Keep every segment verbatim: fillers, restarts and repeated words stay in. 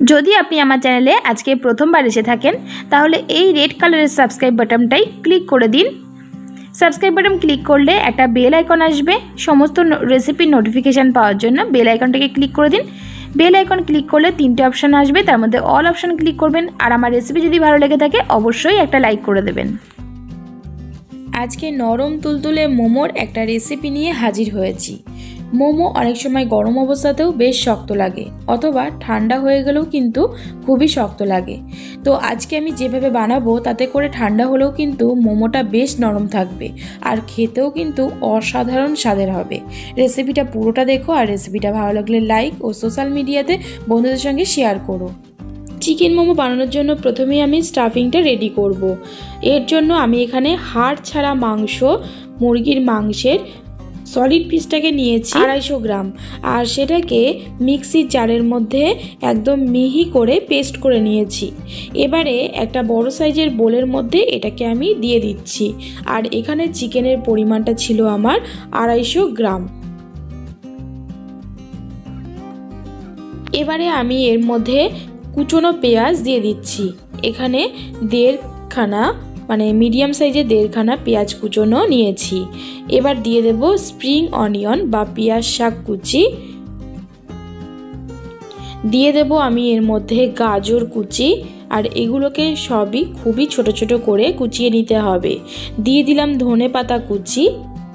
যদি আপনি আমার চ্যানেলে আজকে প্রথমবার এসে থাকেন তাহলে এই রেড কালারের সাবস্ক্রাইব বাটনটাই ক্লিক করে দিন। সাবস্ক্রাইব বাটন ক্লিক করলে একটা বেল আইকন আসবে, সমস্ত রেসিপির নোটিফিকেশান পাওয়ার জন্য বেল আইকনটাকে ক্লিক করে দিন। বেল আইকন ক্লিক করলে তিনটে অপশান আসবে, তার মধ্যে অল অপশান ক্লিক করবেন। আর আমার রেসিপি যদি ভালো লেগে থাকে অবশ্যই একটা লাইক করে দেবেন। আজকে নরম তুলতুলে মোমোর একটা রেসিপি নিয়ে হাজির হয়েছি। মোমো অনেক সময় গরম অবস্থাতেও বেশ শক্ত লাগে, অথবা ঠান্ডা হয়ে গেলেও কিন্তু খুবই শক্ত লাগে। তো আজকে আমি যেভাবে বানাবো তাতে করে ঠান্ডা হলেও কিন্তু মোমোটা বেশ নরম থাকবে, আর খেতেও কিন্তু অসাধারণ স্বাদের হবে। রেসিপিটা পুরোটা দেখো, আর রেসিপিটা ভালো লাগলে লাইক ও সোশ্যাল মিডিয়াতে বন্ধুদের সঙ্গে শেয়ার করো। চিকেন মোমো বানানোর জন্য প্রথমেই আমি স্টাফিংটা রেডি করব। এর জন্য আমি এখানে হাড় ছাড়া মাংস, মুরগির মাংসের সলিড পিসটাকে নিয়েছি আড়াইশো গ্রাম, আর সেটাকে মিক্সির জারের মধ্যে একদম মিহি করে পেস্ট করে নিয়েছি। এবারে একটা বড় সাইজের বোলের মধ্যে এটাকে আমি দিয়ে দিচ্ছি। আর এখানে চিকেনের পরিমাণটা ছিল আমার আড়াইশো গ্রাম। এবারে আমি এর মধ্যে কুচনো পেঁয়াজ দিয়ে দিচ্ছি। এখানে দেড়খানা মানে মিডিয়াম সাইজের দেড়খানা পেঁয়াজ কুচনো নিয়েছি। এবার দিয়ে দেব স্প্রিং অনিয়ন বা পেঁয়াজ শাক কুচি, দিয়ে দেব আমি এর মধ্যে গাজর কুচি, আর এগুলোকে সবই খুবই ছোট ছোট করে কুচিয়ে নিতে হবে। দিয়ে দিলাম ধনে পাতা কুচি।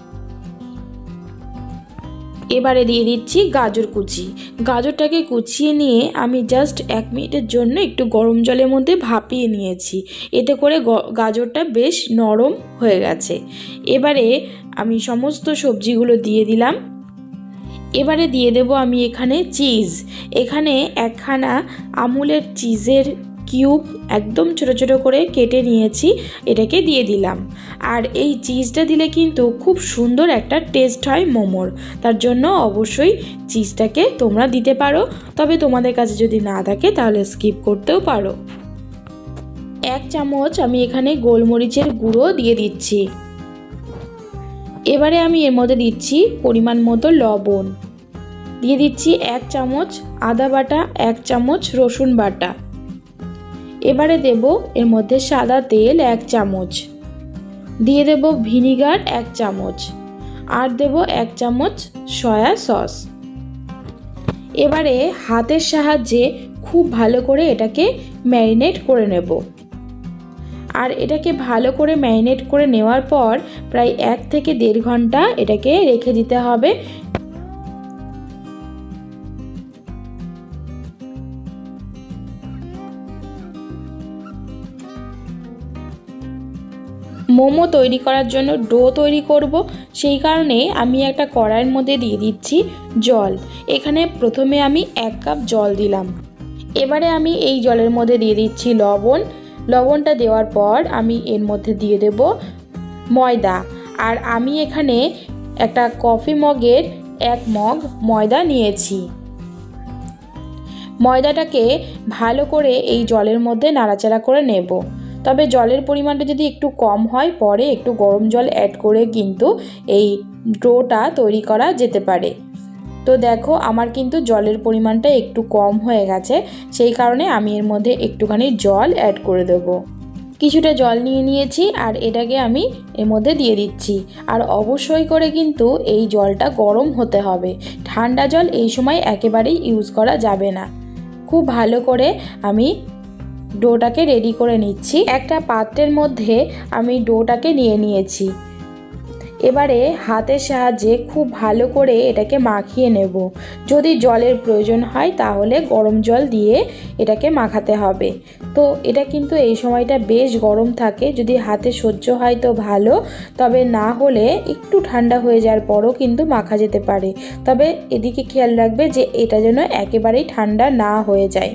এবারে দিয়ে দিচ্ছি গাজর কুচি। গাজরটাকে কুচিয়ে নিয়ে আমি জাস্ট এক মিনিটের জন্য একটু গরম জলের মধ্যে ভাপিয়ে নিয়েছি। এতে করে গাজরটা বেশ নরম হয়ে গেছে। এবারে আমি সমস্ত সবজিগুলো দিয়ে দিলাম। এবারে দিয়ে দেব আমি এখানে চিজ। এখানে একখানা আমুলের চিজের কিউব একদম ছোট ছোট করে কেটে নিয়েছি, এটাকে দিয়ে দিলাম। আর এই চিজটা দিলে কিন্তু খুব সুন্দর একটা টেস্ট হয় মোমোর, তার জন্য অবশ্যই চিজটাকে তোমরা দিতে পারো, তবে তোমাদের কাছে যদি না থাকে তাহলে স্কিপ করতেও পারো। এক চামচ আমি এখানে গোলমরিচের গুঁড়ো দিয়ে দিচ্ছি। এবারে আমি এর মধ্যে দিচ্ছি পরিমাণ মতো লবণ, দিয়ে দিচ্ছি এক চামচ আদা বাটা, এক চামচ রসুন বাটা। এবারে দেব এর মধ্যে সাদা তেল এক চামচ, দিয়ে দেব ভিনিগার এক চামচ, আর দেব এক চামচ সয়া সস। এবারে হাতের সাহায্যে খুব ভালো করে এটাকে ম্যারিনেট করে নেব। আর এটাকে ভালো করে ম্যারিনেট করে নেওয়ার পর প্রায় এক থেকে দেড় ঘন্টা এটাকে রেখে দিতে হবে। মোমো তৈরি করার জন্য ডো তৈরি করব, সেই কারণে আমি একটা কড়াইয়ের মধ্যে দিয়ে দিচ্ছি জল। এখানে প্রথমে আমি এক কাপ জল দিলাম। এবারে আমি এই জলের মধ্যে দিয়ে দিচ্ছি লবণ। লবণটা দেওয়ার পর আমি এর মধ্যে দিয়ে দেব ময়দা। আর আমি এখানে একটা কফি মগের এক মগ ময়দা নিয়েছি। ময়দাটাকে ভালো করে এই জলের মধ্যে নাড়াচাড়া করে নেব। তবে জলের পরিমাণটা যদি একটু কম হয় পরে একটু গরম জল অ্যাড করে কিন্তু এই ডোটা তৈরি করা যেতে পারে। তো দেখো আমার কিন্তু জলের পরিমাণটা একটু কম হয়ে গেছে, সেই কারণে আমি এর মধ্যে একটুখানি জল অ্যাড করে দেব। কিছুটা জল নিয়ে নিয়েছি, আর এটাকে আমি এর মধ্যে দিয়ে দিচ্ছি। আর অবশ্যই করে কিন্তু এই জলটা গরম হতে হবে, ঠান্ডা জল এই সময় একেবারেই ইউজ করা যাবে না। খুব ভালো করে আমি ডোটাকে রেডি করে নিচ্ছি। একটা পাত্রের মধ্যে আমি ডোটাকে নিয়ে নিয়েছি। এবারে হাতের সাহায্যে খুব ভালো করে এটাকে মাখিয়ে নেব। যদি জলের প্রয়োজন হয় তাহলে গরম জল দিয়ে এটাকে মাখাতে হবে। তো এটা কিন্তু এই সময়টা বেশ গরম থাকে, যদি হাতে সহ্য হয় তো ভালো, তবে না হলে একটু ঠান্ডা হয়ে যাওয়ার পরও কিন্তু মাখা যেতে পারে। তবে এদিকে খেয়াল রাখবে যে এটা যেন একেবারেই ঠান্ডা না হয়ে যায়।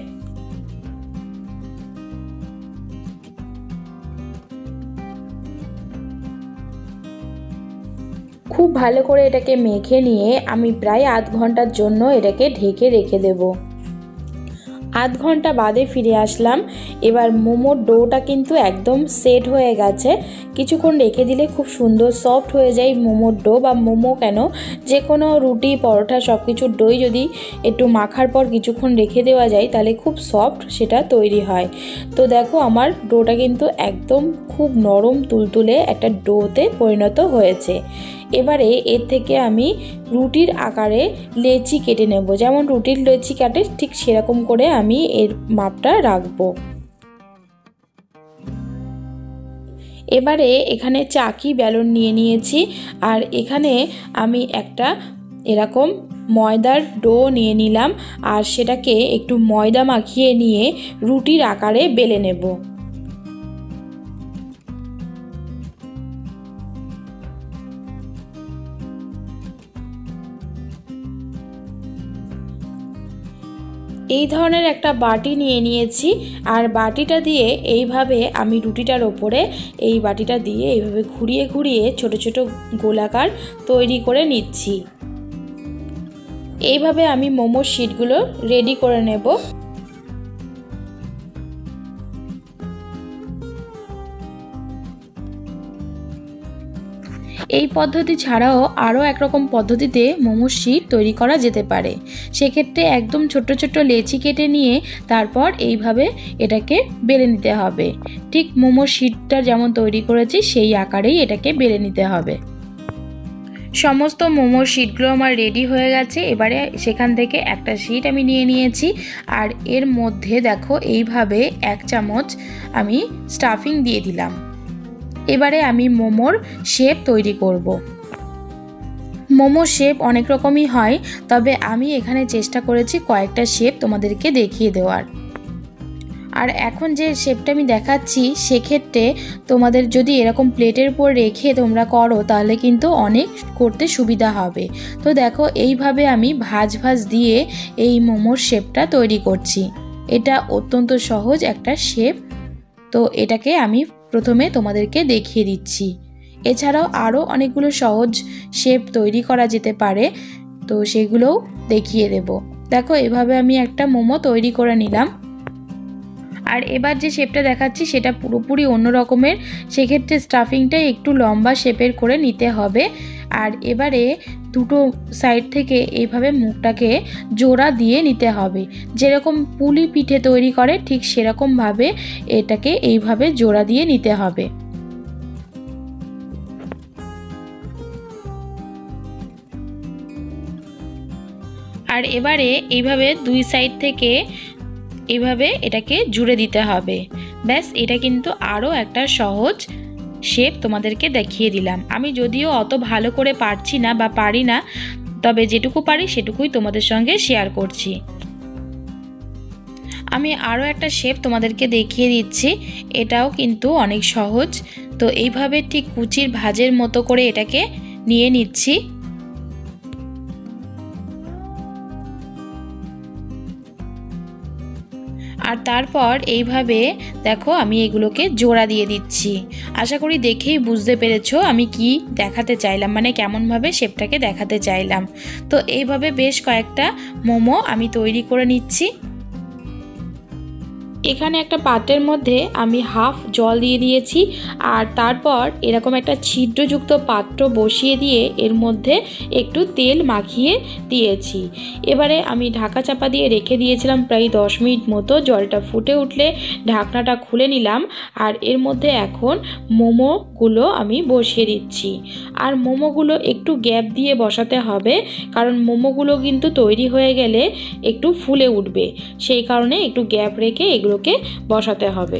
খুব ভালো করে এটাকে মেখে নিয়ে আমি প্রায় আধ ঘন্টার জন্য এটাকে ঢেকে রেখে দেব। আধ ঘন্টা বাদে ফিরে আসলাম। এবার মোমোর ডোটা কিন্তু একদম সেট হয়ে গেছে। কিছুক্ষণ রেখে দিলে খুব সুন্দর সফট হয়ে যায় মোমোর ডো, বা মোমো কেন যে কোনো রুটি পরোটা সব কিছুর ডোই যদি একটু মাখার পর কিছুক্ষণ রেখে দেওয়া যায় তাহলে খুব সফট সেটা তৈরি হয়। তো দেখো আমার ডোটা কিন্তু একদম খুব নরম তুলতুলে একটা ডোতে পরিণত হয়েছে। এবারে এর থেকে আমি রুটির আকারে লেচি কেটে নেব। যেমন রুটির লেচি কাটে ঠিক সেরকম করে আমি এর মাপটা রাখবো। এবারে এখানে চাকি বেলন নিয়ে নিয়েছি, আর এখানে আমি একটা এরকম ময়দার ডো নিয়ে নিলাম, আর সেটাকে একটু ময়দা মাখিয়ে নিয়ে রুটির আকারে বেলে নেব। এই ধরনের একটা বাটি নিয়ে নিয়েছি, আর বাটিটা দিয়ে এইভাবে আমি রুটিটার ওপরে এই বাটিটা দিয়ে এইভাবে ঘুরিয়ে ঘুরিয়ে ছোট ছোট গোলাকার তৈরি করে নিচ্ছি। এইভাবে আমি মোমোর শিটগুলো রেডি করে নেব। এই পদ্ধতি ছাড়াও আরও একরকম পদ্ধতিতে মোমোর শিট তৈরি করা যেতে পারে। সেক্ষেত্রে একদম ছোট ছোট লেচি কেটে নিয়ে তারপর এইভাবে এটাকে বেলে নিতে হবে। ঠিক মোমোর শিটটা যেমন তৈরি করেছি সেই আকারেই এটাকে বেলে নিতে হবে। সমস্ত মোমোর শিটগুলো আমার রেডি হয়ে গেছে। এবারে সেখান থেকে একটা শিট আমি নিয়ে নিয়েছি, আর এর মধ্যে দেখো এইভাবে এক চামচ আমি স্টাফিং দিয়ে দিলাম। এবারে আমি মোমোর শেপ তৈরি করব। মোমোর শেপ অনেক রকমই হয়, তবে আমি এখানে চেষ্টা করেছি কয়েকটা শেপ তোমাদেরকে দেখিয়ে দেওয়ার। আর এখন যে শেপটা আমি দেখাচ্ছি সেক্ষেত্রে তোমাদের যদি এরকম প্লেটের উপর রেখে তোমরা করো তাহলে কিন্তু অনেক করতে সুবিধা হবে। তো দেখো এইভাবে আমি ভাঁজ ভাঁজ দিয়ে এই মোমোর শেপটা তৈরি করছি। এটা অত্যন্ত সহজ একটা শেপ। তো এটাকে আমি প্রথমে তোমাদেরকে দেখিয়ে দিচ্ছি। এছাড়াও আরও অনেকগুলো সহজ শেপ তৈরি করা যেতে পারে, তো সেগুলোও দেখিয়ে দেব। দেখো এভাবে আমি একটা মোমো তৈরি করে নিলাম। আর এবার যে শেপটা দেখাচ্ছি সেটা পুরোপুরি অন্য রকমের, সেক্ষেত্রে স্টাফিংটা একটু লম্বা শেপের করে নিতে হবে। আর এবারে দুটো সাইড থেকে এইভাবে মুখটাকে জোড়া দিয়ে নিতে হবে। যেরকম পুলি পিঠে তৈরি করে ঠিক সেরকমভাবে এটাকে এইভাবে জোড়া দিয়ে নিতে হবে। আর এবারে এইভাবে দুই সাইড থেকে এইভাবে এটাকে জুড়ে দিতে হবে। ব্যাস, এটা কিন্তু আরও একটা সহজ শেপ তোমাদেরকে দেখিয়ে দিলাম। আমি যদিও অত ভালো করে পারছি না বা পারি না, তবে যেটুকু পারি সেটুকুই তোমাদের সঙ্গে শেয়ার করছি। আমি আরও একটা শেপ তোমাদেরকে দেখিয়ে দিচ্ছি, এটাও কিন্তু অনেক সহজ। তো এইভাবে ঠিক কুচির ভাঁজের মতো করে এটাকে নিয়ে নিচ্ছি। আর তারপর এইভাবে দেখো আমি এগুলোকে জোড়া দিয়ে দিচ্ছি। আশা করি দেখেই বুঝতে পেরেছো আমি কি দেখাতে চাইলাম, মানে কেমনভাবে শেপটাকে দেখাতে চাইলাম। তো এইভাবে বেশ কয়েকটা মোমো আমি তৈরি করে নিচ্ছি। এখানে একটা পাত্রের মধ্যে আমি হাফ জল দিয়ে দিয়েছি, আর তারপর এরকম একটা ছিদ্রযুক্ত পাত্র বসিয়ে দিয়ে এর মধ্যে একটু তেল মাখিয়ে দিয়েছি। এবারে আমি ঢাকা চাপা দিয়ে রেখে দিয়েছিলাম প্রায় দশ মিনিট মতো। জলটা ফুটে উঠলে ঢাকনাটা খুলে নিলাম, আর এর মধ্যে এখন মোমোগুলো আমি বসিয়ে দিচ্ছি। আর মোমোগুলো একটু গ্যাপ দিয়ে বসাতে হবে, কারণ মোমোগুলো কিন্তু তৈরি হয়ে গেলে একটু ফুলে উঠবে, সেই কারণে একটু গ্যাপ রেখে এগুলো কে বসাতে হবে।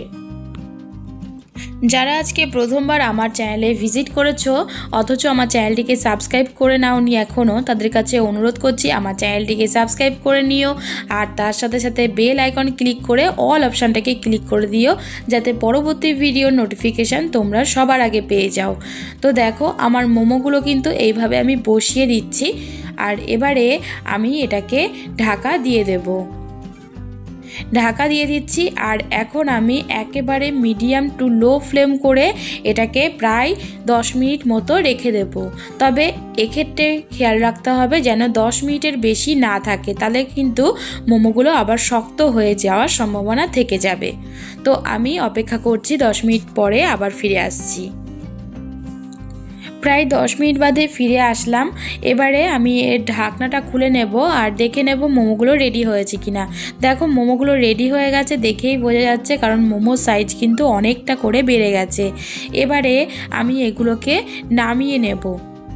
যারা আজকে প্রথমবার আমার চ্যানেলে ভিজিট করেছো অথচ আমার চ্যানেলটিকে সাবস্ক্রাইব করে নাওনি এখনও, তাদের কাছে অনুরোধ করছি আমার চ্যানেলটিকে সাবস্ক্রাইব করে নিও, আর তার সাথে সাথে বেল আইকন ক্লিক করে অল অপশানটাকে ক্লিক করে দিও, যাতে পরবর্তী ভিডিওর নোটিফিকেশান তোমরা সবার আগে পেয়ে যাও। তো দেখো আমার মোমোগুলো কিন্তু এইভাবে আমি বসিয়ে দিচ্ছি, আর এবারে আমি এটাকে ঢাকা দিয়ে দেব। ঢাকা দিয়ে দিচ্ছি, আর এখন আমি একেবারে মিডিয়াম টু লো ফ্লেম করে এটাকে প্রায় দশ মিনিট মতো রেখে দেব। তবে এক্ষেত্রে খেয়াল রাখতে হবে যেন দশ মিনিটের বেশি না থাকে, তাহলে কিন্তু মোমোগুলো আবার শক্ত হয়ে যাওয়ার সম্ভাবনা থেকে যাবে। তো আমি অপেক্ষা করছি, দশ মিনিট পরে আবার ফিরে আসছি। প্রায় দশ মিনিট বাদে ফিরে আসলাম। এবারে আমি এর ঢাকনাটা খুলে নেব আর দেখে নেব মোমোগুলো রেডি হয়েছে কিনা। দেখো মোমোগুলো রেডি হয়ে গেছে, দেখেই বোঝা যাচ্ছে, কারণ মোমোর সাইজ কিন্তু অনেকটা করে বেড়ে গেছে। এবারে আমি এগুলোকে নামিয়ে নেব।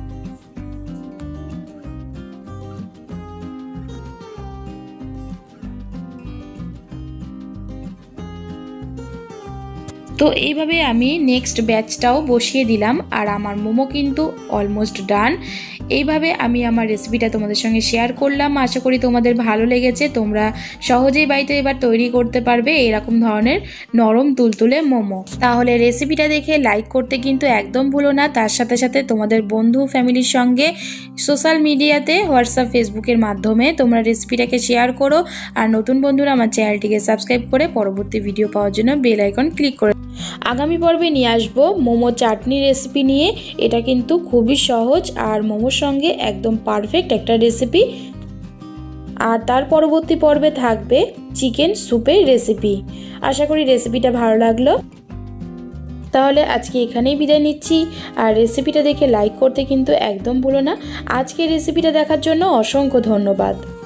তো এইভাবে আমি নেক্সট ব্যাচটাও বসিয়ে দিলাম আর আমার মোমো কিন্তু অলমোস্ট ডান। এইভাবে আমি আমার রেসিপিটা তোমাদের সঙ্গে শেয়ার করলাম। আশা করি তোমাদের ভালো লেগেছে। তোমরা সহজেই বাড়িতে এবার তৈরি করতে পারবে এরকম ধরনের নরম তুলতুলে মোমো। তাহলে রেসিপিটা দেখে লাইক করতে কিন্তু একদম ভুলো না। তার সাথে সাথে তোমাদের বন্ধু ফ্যামিলির সঙ্গে সোশ্যাল মিডিয়াতে হোয়াটসঅ্যাপ ফেসবুকের মাধ্যমে তোমরা রেসিপিটাকে শেয়ার করো। আর নতুন বন্ধুরা আমার চ্যানেলটিকে সাবস্ক্রাইব করে পরবর্তী ভিডিও পাওয়ার জন্য বেল আইকন ক্লিক করে। আগামী পর্বে নিয়ে আসবো মোমো চাটনি রেসিপি নিয়ে। এটা কিন্তু খুবই সহজ আর মোমোর সঙ্গে একদম পারফেক্ট একটা রেসিপি। আর তার পরবর্তী পর্বে থাকবে চিকেন স্যুপের রেসিপি। আশা করি রেসিপিটা ভালো লাগলো। তাহলে আজকে এখানেই বিদায় নিচ্ছি। আর রেসিপিটা দেখে লাইক করতে কিন্তু একদম ভুলো না। আজকে রেসিপিটা দেখার জন্য অসংখ্য ধন্যবাদ।